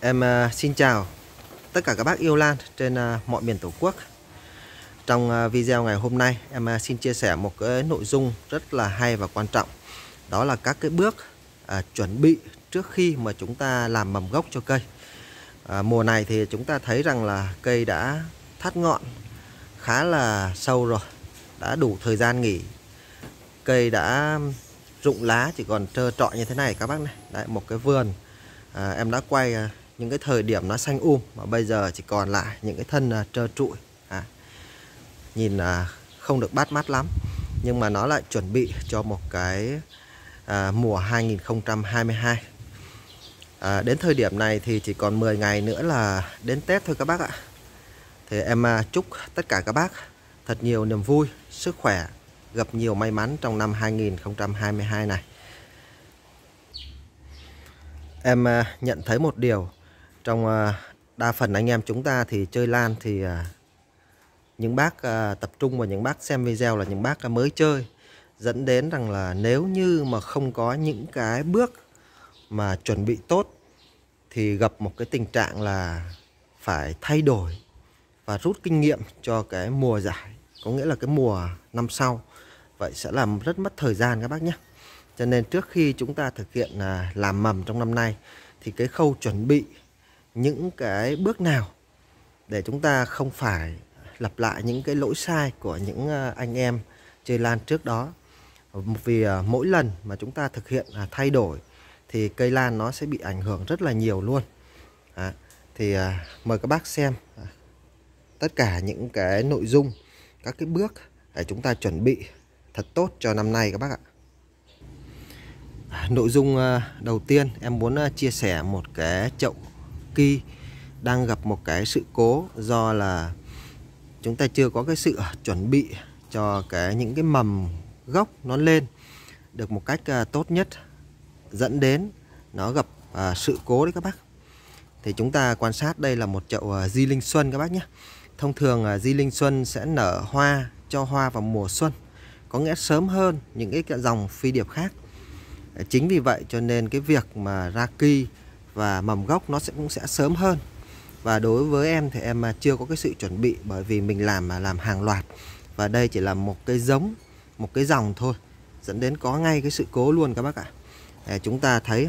Xin chào tất cả các bác yêu lan trên mọi miền Tổ quốc. Trong video ngày hôm nay xin chia sẻ một cái nội dung rất là hay và quan trọng. Đó là các cái bước chuẩn bị trước khi mà chúng ta làm mầm gốc cho cây. Mùa này thì chúng ta thấy rằng là cây đã thắt ngọn khá là sâu rồi, đã đủ thời gian nghỉ. Cây đã rụng lá chỉ còn trơ trọi như thế này các bác này. Đấy, một cái vườn em đã quay những cái thời điểm nó xanh mà bây giờ chỉ còn lại những cái thân trơ trụi. Nhìn không được bắt mắt lắm, nhưng mà nó lại chuẩn bị cho một cái mùa 2022. Đến thời điểm này thì chỉ còn 10 ngày nữa là đến Tết thôi các bác ạ. Thì em chúc tất cả các bác thật nhiều niềm vui, sức khỏe, gặp nhiều may mắn trong năm 2022 này. Em nhận thấy một điều, trong đa phần anh em chúng ta thì chơi lan thì những bác tập trung vào những bác xem video là những bác mới chơi, dẫn đến rằng là nếu như mà không có những cái bước mà chuẩn bị tốt thì gặp một cái tình trạng là phải thay đổi và rút kinh nghiệm cho cái mùa giải, có nghĩa là cái mùa năm sau. Vậy sẽ làm rất mất thời gian các bác nhé. Cho nên trước khi chúng ta thực hiện làm mầm trong năm nay thì cái khâu chuẩn bị những cái bước nào để chúng ta không phải lặp lại những cái lỗi sai của những anh em chơi lan trước đó. Vì mỗi lần mà chúng ta thực hiện thay đổi thì cây lan nó sẽ bị ảnh hưởng rất là nhiều luôn. Thì mời các bác xem tất cả những cái nội dung, các cái bước để chúng ta chuẩn bị thật tốt cho năm nay các bác ạ. Nội dung đầu tiên em muốn chia sẻ một cái chậu ki đang gặp một cái sự cố do là chúng ta chưa có cái sự chuẩn bị cho những cái mầm gốc nó lên được một cách tốt nhất, dẫn đến nó gặp sự cố đấy các bác. Thì chúng ta quan sát đây là một chậu Di Linh Xuân các bác nhé. Thông thường Di Linh Xuân sẽ nở hoa, cho hoa vào mùa xuân, có nghĩa sớm hơn những cái dòng phi điệp khác. Chính vì vậy cho nên cái việc mà ra ki và mầm gốc nó cũng sẽ sớm hơn. Và đối với em thì em chưa có cái sự chuẩn bị, bởi vì mình làm hàng loạt và đây chỉ là một cái giống, một cái dòng thôi, dẫn đến có ngay cái sự cố luôn các bác ạ. Chúng ta thấy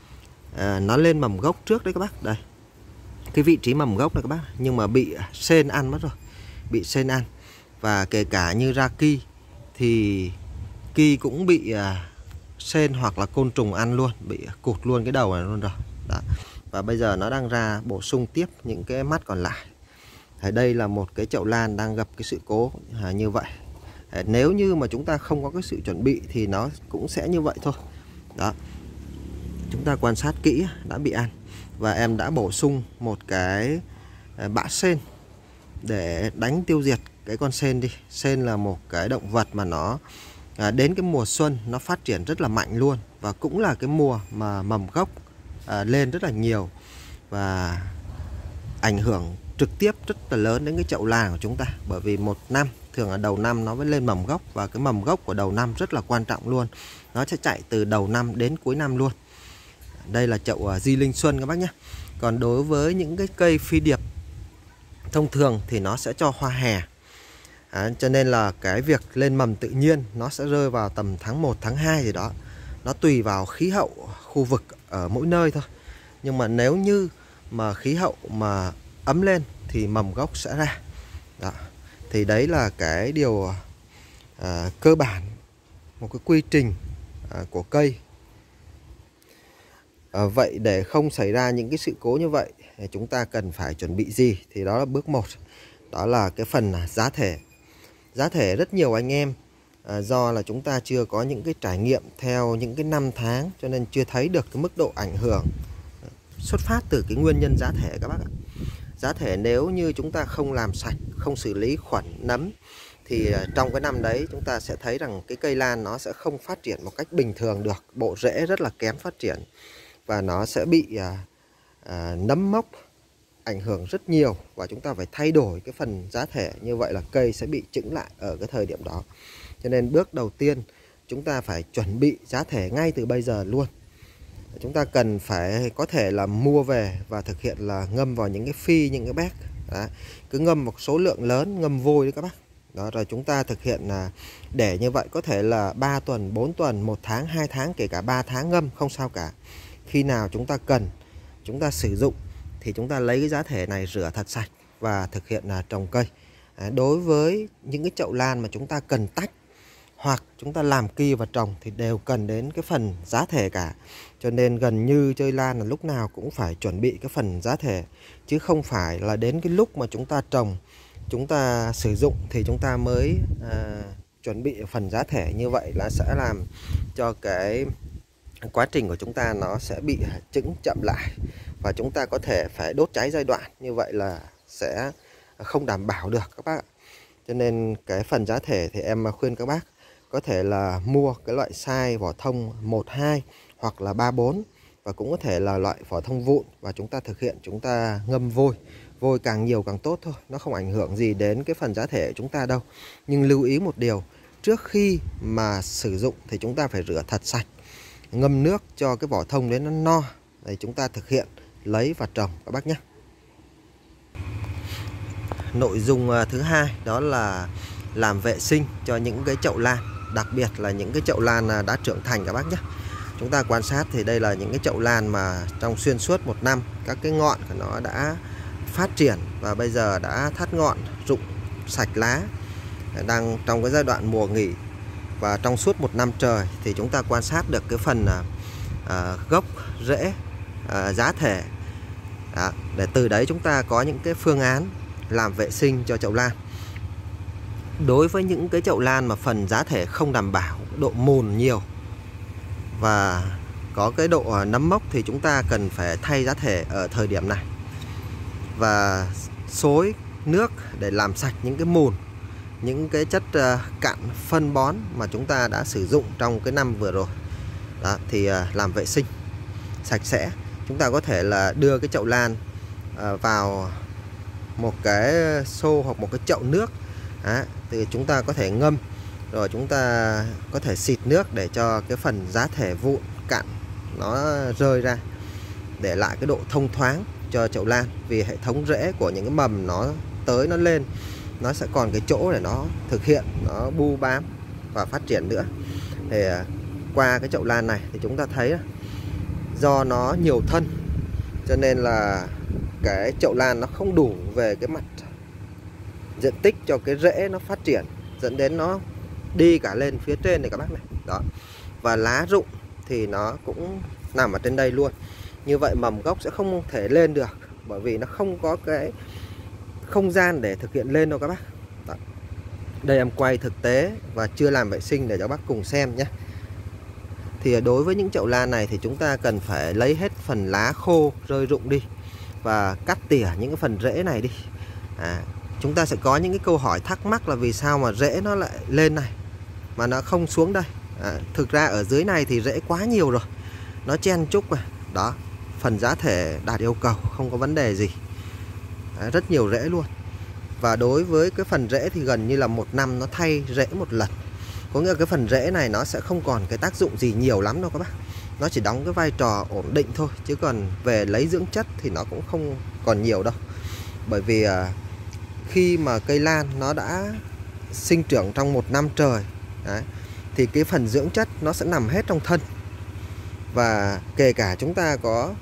nó lên mầm gốc trước đấy các bác. Đây, cái vị trí mầm gốc này các bác, nhưng mà bị sên ăn mất rồi, bị sên ăn. Và kể cả như ra ki thì ki cũng bị sên hoặc là côn trùng ăn luôn, bị cụt luôn cái đầu này luôn rồi. Đó. Và bây giờ nó đang ra bổ sung tiếp những cái mắt còn lại. Đây là một cái chậu lan đang gặp cái sự cố như vậy. Nếu như mà chúng ta không có cái sự chuẩn bị thì nó cũng sẽ như vậy thôi. Đó. Chúng ta quan sát kỹ, đã bị ăn. Và em đã bổ sung một cái bã sên để đánh tiêu diệt cái con sên đi. Sên là một cái động vật mà nó đến cái mùa xuân nó phát triển rất là mạnh luôn, và cũng là cái mùa mà mầm gốc lên rất là nhiều và ảnh hưởng trực tiếp rất là lớn đến cái chậu lan của chúng ta. Bởi vì một năm thường là đầu năm nó mới lên mầm gốc, và cái mầm gốc của đầu năm rất là quan trọng luôn, nó sẽ chạy từ đầu năm đến cuối năm luôn. Đây là chậu Di Linh Xuân các bác nhé. Còn đối với những cái cây phi điệp thông thường thì nó sẽ cho hoa hè. Cho nên là cái việc lên mầm tự nhiên nó sẽ rơi vào tầm tháng 1, tháng 2 gì đó. Nó tùy vào khí hậu khu vực ở mỗi nơi thôi. Nhưng mà nếu như mà khí hậu mà ấm lên thì mầm gốc sẽ ra. Đó. Thì đấy là cái điều cơ bản, một cái quy trình của cây. Vậy để không xảy ra những cái sự cố như vậy, chúng ta cần phải chuẩn bị gì? Thì đó là bước 1. Đó là cái phần giá thể. Giá thể rất nhiều anh em do là chúng ta chưa có những cái trải nghiệm theo những cái năm tháng, cho nên chưa thấy được cái mức độ ảnh hưởng xuất phát từ cái nguyên nhân giá thể các bác ạ. Giá thể nếu như chúng ta không làm sạch, không xử lý khuẩn nấm thì trong cái năm đấy chúng ta sẽ thấy rằng cái cây lan nó sẽ không phát triển một cách bình thường được, bộ rễ rất là kém phát triển và nó sẽ bị nấm mốc ảnh hưởng rất nhiều, và chúng ta phải thay đổi cái phần giá thể. Như vậy là cây sẽ bị chững lại ở cái thời điểm đó. Cho nên bước đầu tiên chúng ta phải chuẩn bị giá thể ngay từ bây giờ luôn. chúng ta cần phải có thể là mua về và thực hiện là ngâm vào những cái phi, những cái bét. Đó. Cứ ngâm một số lượng lớn, ngâm vôi đấy các bác. Đó, rồi chúng ta thực hiện là để như vậy có thể là 3 tuần, 4 tuần, 1 tháng, 2 tháng, kể cả 3 tháng ngâm không sao cả. Khi nào chúng ta cần, chúng ta sử dụng thì chúng ta lấy cái giá thể này rửa thật sạch và thực hiện là trồng cây. Đối với những cái chậu lan mà chúng ta cần tách hoặc chúng ta làm ki và trồng thì đều cần đến cái phần giá thể cả. Cho nên gần như chơi lan là lúc nào cũng phải chuẩn bị cái phần giá thể, chứ không phải là đến cái lúc mà chúng ta trồng, chúng ta sử dụng thì chúng ta mới chuẩn bị phần giá thể. Như vậy là sẽ làm cho cái quá trình của chúng ta nó sẽ bị chậm lại và chúng ta có thể phải đốt cháy giai đoạn, như vậy là sẽ không đảm bảo được các bác ạ. Cho nên cái phần giá thể thì em khuyên các bác có thể là mua cái loại size vỏ thông 1-2 hoặc là 3-4, và cũng có thể là loại vỏ thông vụn, và chúng ta thực hiện chúng ta ngâm vôi. Vôi càng nhiều càng tốt thôi, nó không ảnh hưởng gì đến cái phần giá thể của chúng ta đâu. Nhưng lưu ý một điều, trước khi mà sử dụng thì chúng ta phải rửa thật sạch, ngâm nước cho cái vỏ thông đến nó no, để chúng ta thực hiện lấy và trồng các bác nhé. Nội dung thứ hai đó là làm vệ sinh cho những cái chậu lan, đặc biệt là những cái chậu lan đã trưởng thành các bác nhé. Chúng ta quan sát thì đây là những cái chậu lan mà trong xuyên suốt 1 năm các cái ngọn của nó đã phát triển và bây giờ đã thắt ngọn, rụng sạch lá, đang trong cái giai đoạn mùa nghỉ. Và trong suốt 1 năm trời thì chúng ta quan sát được cái phần gốc, rễ, giá thể. Đó, để từ đấy chúng ta có những cái phương án làm vệ sinh cho chậu lan. Đối với những cái chậu lan mà phần giá thể không đảm bảo, độ mùn nhiều và có cái độ nấm mốc thì chúng ta cần phải thay giá thể ở thời điểm này và xối nước để làm sạch những cái mùn, những cái chất cặn, phân bón mà chúng ta đã sử dụng trong cái năm vừa rồi. Đó, thì làm vệ sinh sạch sẽ. Chúng ta có thể là đưa cái chậu lan vào một cái xô hoặc một cái chậu nước. Đó, thì chúng ta có thể ngâm, rồi chúng ta có thể xịt nước để cho cái phần giá thể vụn cặn nó rơi ra, để lại cái độ thông thoáng cho chậu lan. Vì hệ thống rễ của những cái mầm nó tới nó lên, nó sẽ còn cái chỗ để nó thực hiện, nó bu bám và phát triển nữa. Thì qua cái chậu lan này thì chúng ta thấy do nó nhiều thân cho nên là cái chậu lan nó không đủ về cái mặt diện tích cho cái rễ nó phát triển, dẫn đến nó đi cả lên phía trên này các bác này. Đó. Và lá rụng thì nó cũng nằm ở trên đây luôn. Như vậy mầm gốc sẽ không thể lên được, bởi vì nó không có cái không gian để thực hiện lên đâu các bác. Đó. Đây em quay thực tế và chưa làm vệ sinh để cho bác cùng xem nhé. Thì đối với những chậu lan này thì chúng ta cần phải lấy hết phần lá khô rơi rụng đi và cắt tỉa những cái phần rễ này đi. Chúng ta sẽ có những cái câu hỏi thắc mắc là vì sao mà rễ nó lại lên này mà nó không xuống đây. Thực ra ở dưới này thì rễ quá nhiều rồi, nó chen chúc rồi. Đó, phần giá thể đạt yêu cầu, không có vấn đề gì. Rất nhiều rễ luôn. Và đối với cái phần rễ thì gần như là 1 năm nó thay rễ 1 lần. Có nghĩa là cái phần rễ này nó sẽ không còn cái tác dụng gì nhiều lắm đâu các bác. Nó chỉ đóng cái vai trò ổn định thôi, chứ còn về lấy dưỡng chất thì nó cũng không còn nhiều đâu. Bởi vì khi mà cây lan nó đã sinh trưởng trong 1 năm trời đấy, thì cái phần dưỡng chất nó sẽ nằm hết trong thân. Và kể cả chúng ta có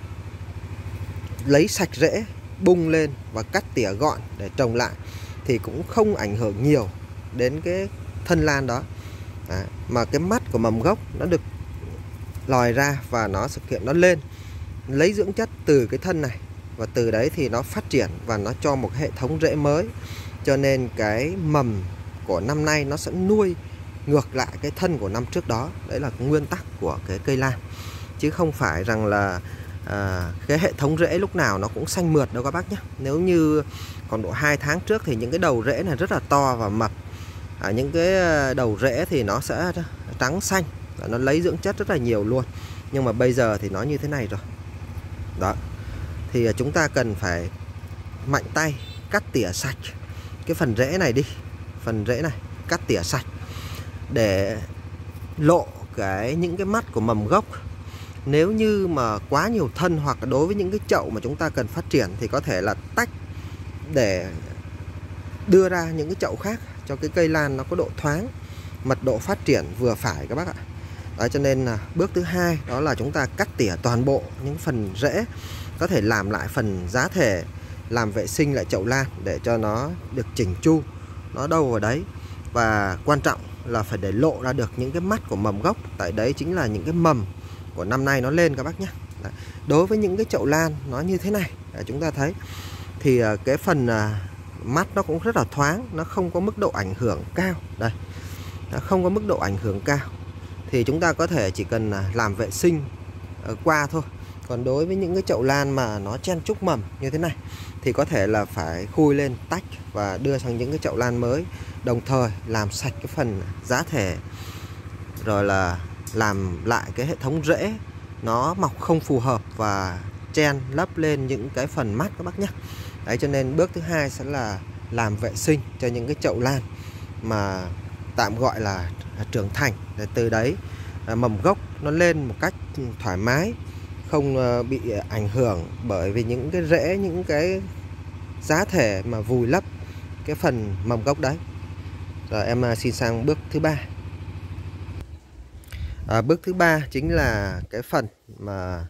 lấy sạch rễ, bung lên và cắt tỉa gọn để trồng lại thì cũng không ảnh hưởng nhiều đến cái thân lan đó. Mà cái mắt của mầm gốc nó được lòi ra và nó thực hiện nó lên, lấy dưỡng chất từ cái thân này, và từ đấy thì nó phát triển và nó cho một hệ thống rễ mới. Cho nên cái mầm của năm nay nó sẽ nuôi ngược lại cái thân của năm trước đó. Đấy là cái nguyên tắc của cái cây lan, chứ không phải rằng là cái hệ thống rễ lúc nào nó cũng xanh mượt đâu các bác nhé. Nếu như còn độ 2 tháng trước thì những cái đầu rễ này rất là to và mập. Những cái đầu rễ thì nó sẽ trắng xanh và nó lấy dưỡng chất rất là nhiều luôn. Nhưng mà bây giờ thì nó như thế này rồi. Đó. Thì chúng ta cần phải mạnh tay cắt tỉa sạch cái phần rễ này đi. Phần rễ này cắt tỉa sạch để lộ những cái mắt của mầm gốc, Nếu như mà quá nhiều thân hoặc đối với những cái chậu mà chúng ta cần phát triển thì có thể là tách để đưa ra những cái chậu khác cho cái cây lan nó có độ thoáng, mật độ phát triển vừa phải các bác ạ. Đó, cho nên là bước thứ hai đó là chúng ta cắt tỉa toàn bộ những phần rễ, có thể làm lại phần giá thể, làm vệ sinh lại chậu lan để cho nó được chỉnh chu, nó đâu vào đấy. Và quan trọng là phải để lộ ra được những cái mắt của mầm gốc, tại đấy chính là những cái mầm của năm nay nó lên các bác nhé. Đối với những cái chậu lan nó như thế này, chúng ta thấy thì cái phần mắt nó cũng rất là thoáng, nó không có mức độ ảnh hưởng cao. Đây, nó không có mức độ ảnh hưởng cao thì chúng ta có thể chỉ cần làm vệ sinh qua thôi. Còn đối với những cái chậu lan mà nó chen chúc mầm như thế này thì có thể là phải khui lên, tách và đưa sang những cái chậu lan mới, đồng thời làm sạch cái phần giá thể, rồi là làm lại cái hệ thống rễ nó mọc không phù hợp và chen lấp lên những cái phần mắt các bác nhé. Đấy, cho nên bước thứ hai sẽ là làm vệ sinh cho những cái chậu lan mà tạm gọi là trưởng thành, để từ đấy mầm gốc nó lên một cách thoải mái, không bị ảnh hưởng bởi vì những cái rễ, những cái giá thể mà vùi lấp cái phần mầm gốc đấy. Rồi em xin sang bước thứ ba. Bước thứ ba chính là cái phần mà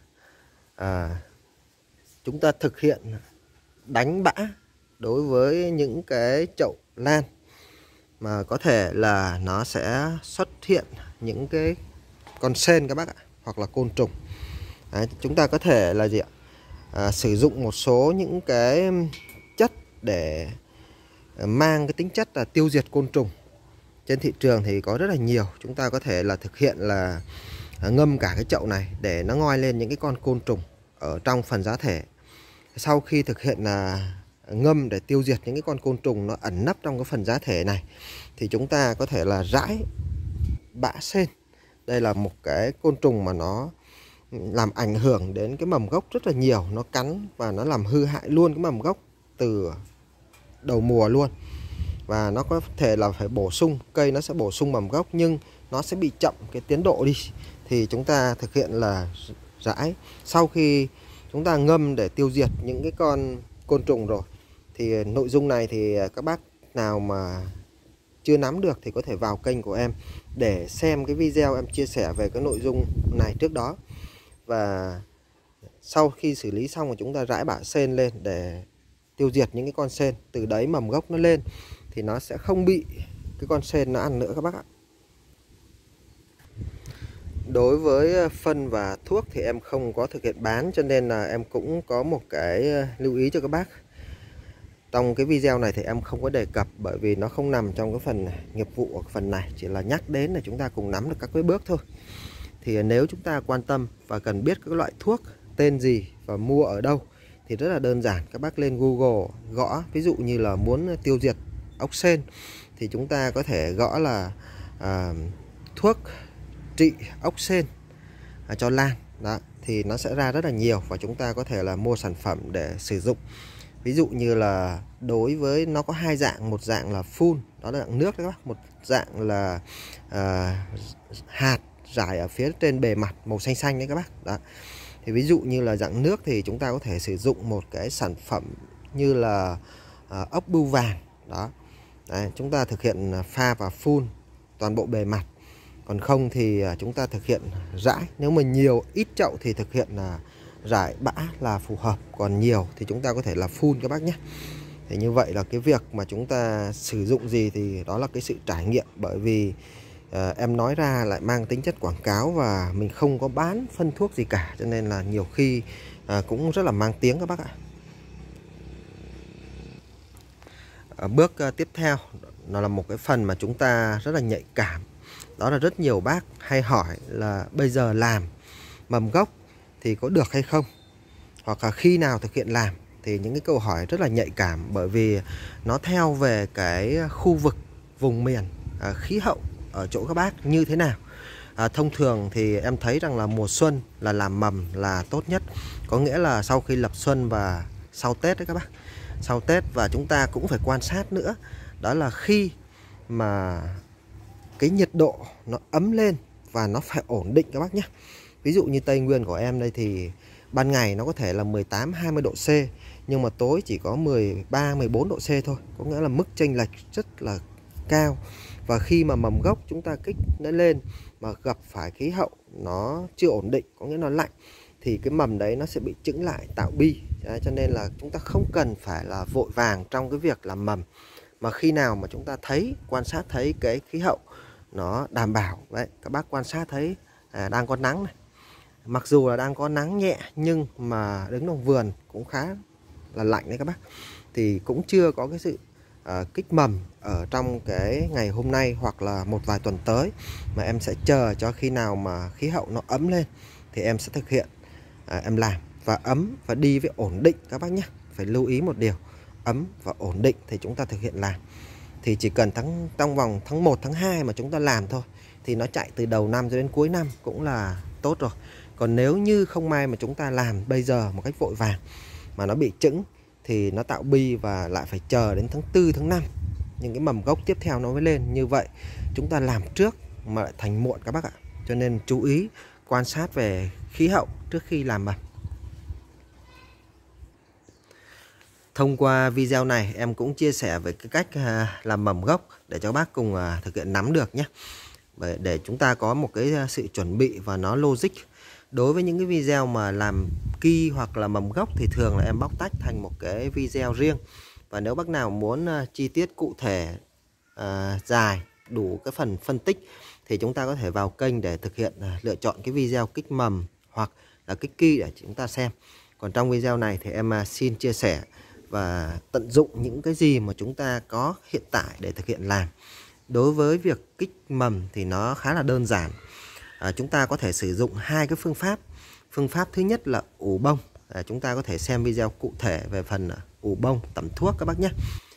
chúng ta thực hiện đánh bã đối với những cái chậu lan mà có thể là nó sẽ xuất hiện những cái con sên các bác ạ, hoặc là côn trùng. Đấy, chúng ta có thể là gì ạ? Sử dụng một số những cái chất để mang cái tính chất là tiêu diệt côn trùng. Trên thị trường thì có rất là nhiều. Chúng ta có thể là thực hiện là ngâm cả cái chậu này để nó ngoi lên những cái con côn trùng ở trong phần giá thể. Sau khi thực hiện là ngâm để tiêu diệt những cái con côn trùng nó ẩn nấp trong cái phần giá thể này thì chúng ta có thể là rải bã sên. Đây là một cái côn trùng mà nó làm ảnh hưởng đến cái mầm gốc rất là nhiều, nó cắn và nó làm hư hại luôn cái mầm gốc từ đầu mùa luôn. Và nó có thể là phải bổ sung, cây nó sẽ bổ sung mầm gốc nhưng nó sẽ bị chậm cái tiến độ đi. Thì chúng ta thực hiện là rải. Sau khi chúng ta ngâm để tiêu diệt những cái con côn trùng rồi thì nội dung này thì các bác nào mà chưa nắm được thì có thể vào kênh của em để xem cái video em chia sẻ về cái nội dung này trước đó. Và sau khi xử lý xong thì chúng ta rải bã sên lên để tiêu diệt những cái con sên, từ đấy mầm gốc nó lên thì nó sẽ không bị cái con sên nó ăn nữa các bác ạ. Đối với phân và thuốc thì em không có thực hiện bán, cho nên là em cũng có một cái lưu ý cho các bác. Trong cái video này thì em không có đề cập bởi vì nó không nằm trong cái phần nghiệp vụ của phần này, chỉ là nhắc đến là chúng ta cùng nắm được các cái bước thôi. Thì nếu chúng ta quan tâm và cần biết các loại thuốc tên gì và mua ở đâu thì rất là đơn giản, các bác lên Google gõ, ví dụ như là muốn tiêu diệt ốc sên thì chúng ta có thể gõ là thuốc trị ốc sên cho lan đó, thì nó sẽ ra rất là nhiều và chúng ta có thể là mua sản phẩm để sử dụng. Ví dụ như là đối với nó có hai dạng, một dạng là phun, đó là dạng nước đấy các bác, một dạng là hạt rải ở phía trên bề mặt màu xanh xanh đấy các bác. Đó. Thì ví dụ như là dạng nước thì chúng ta có thể sử dụng một cái sản phẩm như là ốc bươu vàng đó. Đấy, chúng ta thực hiện pha và phun toàn bộ bề mặt. Còn không thì chúng ta thực hiện rải. Nếu mà nhiều ít chậu thì thực hiện là rải bã là phù hợp, còn nhiều thì chúng ta có thể là phun các bác nhé. Thì như vậy là cái việc mà chúng ta sử dụng gì thì đó là cái sự trải nghiệm, bởi vì em nói ra lại mang tính chất quảng cáo và mình không có bán phân thuốc gì cả, cho nên là nhiều khi cũng rất là mang tiếng các bác ạ. Bước tiếp theo nó là một cái phần mà chúng ta rất là nhạy cảm. Đó là rất nhiều bác hay hỏi là bây giờ làm mầm gốc thì có được hay không, hoặc là khi nào thực hiện làm. Thì những cái câu hỏi rất là nhạy cảm, bởi vì nó theo về cái khu vực, vùng miền, khí hậu ở chỗ các bác như thế nào. Thông thường thì em thấy rằng là mùa xuân là làm mầm là tốt nhất, có nghĩa là sau khi lập xuân và sau Tết đấy các bác, sau Tết. Và chúng ta cũng phải quan sát nữa, đó là khi mà cái nhiệt độ nó ấm lên và nó phải ổn định các bác nhé. Ví dụ như Tây Nguyên của em đây thì ban ngày nó có thể là 18-20 độ C, nhưng mà tối chỉ có 13-14 độ C thôi. Có nghĩa là mức chênh lệch rất là cao. Và khi mà mầm gốc chúng ta kích nó lên mà gặp phải khí hậu nó chưa ổn định, có nghĩa nó lạnh, thì cái mầm đấy nó sẽ bị chững lại, tạo bi. Đấy, cho nên là chúng ta không cần phải là vội vàng trong cái việc làm mầm. Mà khi nào mà chúng ta quan sát thấy cái khí hậu nó đảm bảo, đấy, các bác quan sát thấy đang có nắng này. Mặc dù là đang có nắng nhẹ nhưng mà đứng trong vườn cũng khá là lạnh đấy các bác. Thì cũng chưa có cái sự kích mầm ở trong cái ngày hôm nay hoặc là một vài tuần tới, mà em sẽ chờ cho khi nào mà khí hậu nó ấm lên thì em sẽ thực hiện em làm. Và ấm và đi với ổn định các bác nhé. Phải lưu ý một điều, ấm và ổn định thì chúng ta thực hiện làm. Thì chỉ cần trong vòng tháng 1, tháng 2 mà chúng ta làm thôi, thì nó chạy từ đầu năm cho đến cuối năm cũng là tốt rồi. Còn nếu như không may mà chúng ta làm bây giờ một cách vội vàng mà nó bị chững thì nó tạo bi và lại phải chờ đến tháng 4, tháng 5 những cái mầm gốc tiếp theo nó mới lên. Như vậy chúng ta làm trước mà lại thành muộn các bác ạ. Cho nên chú ý quan sát về khí hậu trước khi làm mầm. Thông qua video này em cũng chia sẻ về cái cách làm mầm gốc để cho bác cùng thực hiện nắm được nhé. Để chúng ta có một cái sự chuẩn bị và nó logic. Đối với những cái video mà làm ki hoặc là mầm gốc thì thường là em bóc tách thành một cái video riêng. Và nếu bác nào muốn chi tiết cụ thể, dài, đủ cái phần phân tích thì chúng ta có thể vào kênh để thực hiện lựa chọn cái video kích mầm hoặc là kích ki để chúng ta xem. Còn trong video này thì em xin chia sẻ và tận dụng những cái gì mà chúng ta có hiện tại để thực hiện làm. Đối với việc kích mầm thì nó khá là đơn giản. Chúng ta có thể sử dụng hai cái phương pháp. Phương pháp thứ nhất là ủ bông. Chúng ta có thể xem video cụ thể về phần ủ bông, tẩm thuốc các bác nhé.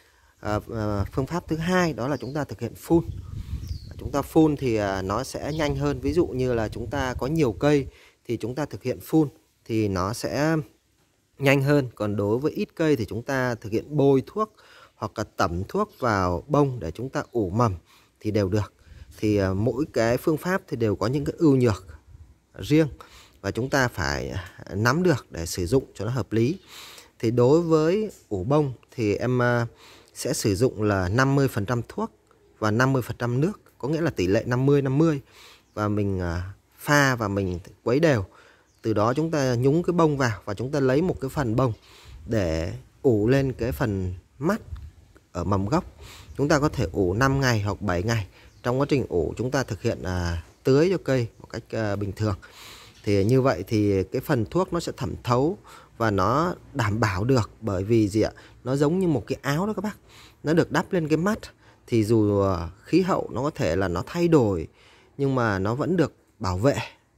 Phương pháp thứ hai đó là chúng ta thực hiện phun. Chúng ta phun thì nó sẽ nhanh hơn. Ví dụ như là chúng ta có nhiều cây thì chúng ta thực hiện phun thì nó sẽ nhanh hơn. Còn đối với ít cây thì chúng ta thực hiện bôi thuốc hoặc là tẩm thuốc vào bông để chúng ta ủ mầm thì đều được. Thì mỗi cái phương pháp thì đều có những cái ưu nhược riêng và chúng ta phải nắm được để sử dụng cho nó hợp lý. Thì đối với ủ bông thì em sẽ sử dụng là 50% thuốc và 50% nước, có nghĩa là tỷ lệ 50-50. Và mình pha và mình quấy đều. Từ đó chúng ta nhúng cái bông vào và chúng ta lấy một cái phần bông để ủ lên cái phần mắt ở mầm gốc. Chúng ta có thể ủ 5 ngày hoặc 7 ngày. Trong quá trình ủ chúng ta thực hiện tưới cho cây một cách bình thường. Thì như vậy thì cái phần thuốc nó sẽ thẩm thấu và nó đảm bảo được. Bởi vì gì ạ? Nó giống như một cái áo đó các bác. Nó được đắp lên cái mắt. Thì dù khí hậu nó có thể là nó thay đổi nhưng mà nó vẫn được bảo vệ.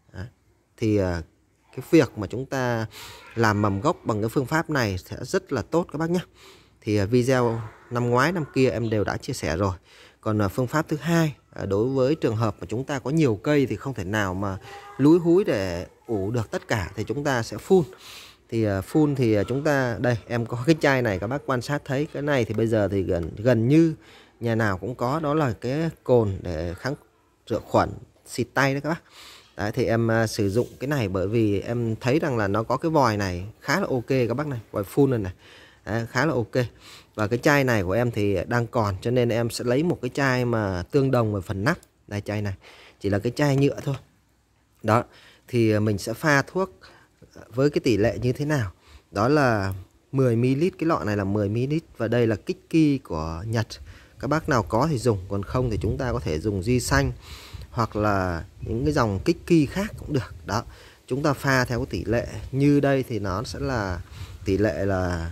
Thì cái việc mà chúng ta làm mầm gốc bằng cái phương pháp này sẽ rất là tốt các bác nhé. Thì video năm ngoái năm kia em đều đã chia sẻ rồi. Còn phương pháp thứ hai, đối với trường hợp mà chúng ta có nhiều cây thì không thể nào mà lúi húi để ủ được tất cả thì chúng ta sẽ phun. Thì phun thì chúng ta, đây em có cái chai này các bác quan sát thấy. Cái này thì bây giờ thì gần như nhà nào cũng có, đó là cái cồn để kháng rửa khuẩn, xịt tay đấy các bác. Đấy, thì em sử dụng cái này bởi vì em thấy rằng là nó có cái vòi này khá là ok các bác này, vòi phun này này. Đấy, khá là ok. Và cái chai này của em thì đang còn, cho nên em sẽ lấy một cái chai mà tương đồng về phần nắp. Đây, chai này chỉ là cái chai nhựa thôi. Đó, thì mình sẽ pha thuốc với cái tỷ lệ như thế nào? Đó là 10ml, cái lọ này là 10ml. Và đây là kích ki của Nhật. Các bác nào có thì dùng, còn không thì chúng ta có thể dùng Di Xanh hoặc là những cái dòng kích ki khác cũng được. Đó, chúng ta pha theo cái tỷ lệ như đây thì nó sẽ là tỷ lệ là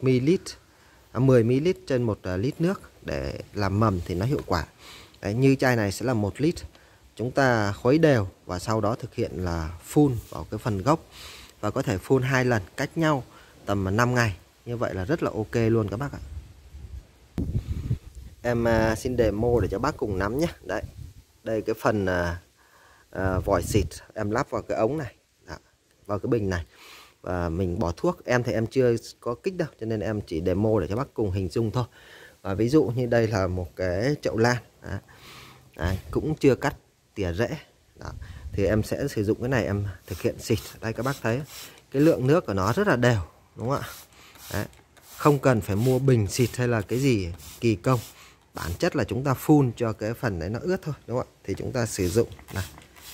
10ml trên 1 lít nước để làm mầm thì nó hiệu quả. Đấy, như chai này sẽ là 1 lít. Chúng ta khuấy đều và sau đó thực hiện là phun vào cái phần gốc. Và có thể phun 2 lần cách nhau tầm 5 ngày. Như vậy là rất là ok luôn các bác ạ. Em xin demo để cho bác cùng nắm nhé. Đấy, đây cái phần vòi xịt em lắp vào cái ống này. Đó, vào cái bình này. Và mình bỏ thuốc. Em thì em chưa có kích đâu, cho nên em chỉ demo để cho bác cùng hình dung thôi. Và ví dụ như đây là một cái chậu lan. Đấy, cũng chưa cắt tỉa rễ. Đó. thì em sẽ sử dụng cái này em thực hiện xịt. Đây các bác thấy cái lượng nước của nó rất là đều, đúng không ạ? Đấy. Không cần phải mua bình xịt hay là cái gì kỳ công. Bản chất là chúng ta phun cho cái phần đấy nó ướt thôi, đúng không ạ? Thì chúng ta sử dụng này.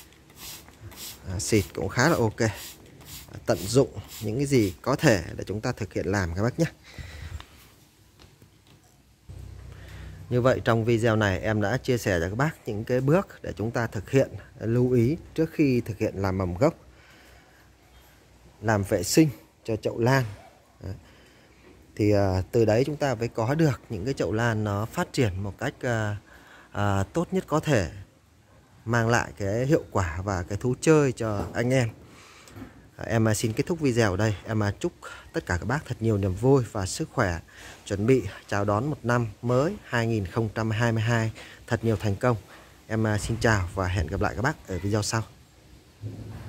Xịt cũng khá là ok. Tận dụng những cái gì có thể để chúng ta thực hiện làm các bác nhé. Như vậy trong video này em đã chia sẻ cho các bác những cái bước để chúng ta thực hiện lưu ý trước khi thực hiện làm mầm gốc, làm vệ sinh cho chậu lan. Thì từ đấy chúng ta mới có được những cái chậu lan nó phát triển một cách tốt nhất có thể, mang lại cái hiệu quả và cái thú chơi cho anh em. Em xin kết thúc video ở đây. Em chúc tất cả các bác thật nhiều niềm vui và sức khỏe, chuẩn bị chào đón một năm mới 2022 thật nhiều thành công. Em xin chào và hẹn gặp lại các bác ở video sau.